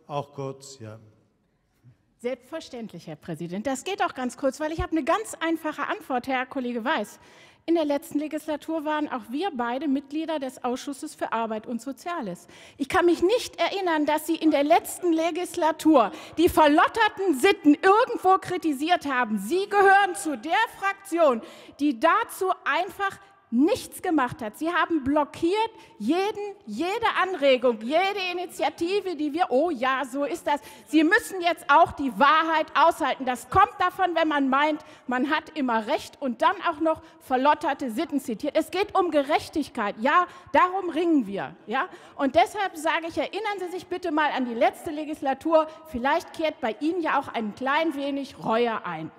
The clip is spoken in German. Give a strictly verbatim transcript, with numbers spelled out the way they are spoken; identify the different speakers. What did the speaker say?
Speaker 1: Auch kurz, ja.
Speaker 2: Selbstverständlich, Herr Präsident. Das geht auch ganz kurz, weil ich habe eine ganz einfache Antwort, Herr Kollege Weiß. In der letzten Legislatur waren auch wir beide Mitglieder des Ausschusses für Arbeit und Soziales. Ich kann mich nicht erinnern, dass Sie in der letzten Legislatur die verlotterten Sitten irgendwo kritisiert haben. Sie gehören zu der Fraktion, die dazu einfach nichts gemacht hat. Sie haben blockiert jeden, jede Anregung, jede Initiative, die wir, oh ja, so ist das. Sie müssen jetzt auch die Wahrheit aushalten. Das kommt davon, wenn man meint, man hat immer Recht und dann auch noch verlotterte Sitten zitiert. Es geht um Gerechtigkeit. Ja, darum ringen wir. Ja? Und deshalb sage ich, erinnern Sie sich bitte mal an die letzte Legislatur. Vielleicht kehrt bei Ihnen ja auch ein klein wenig Reue ein.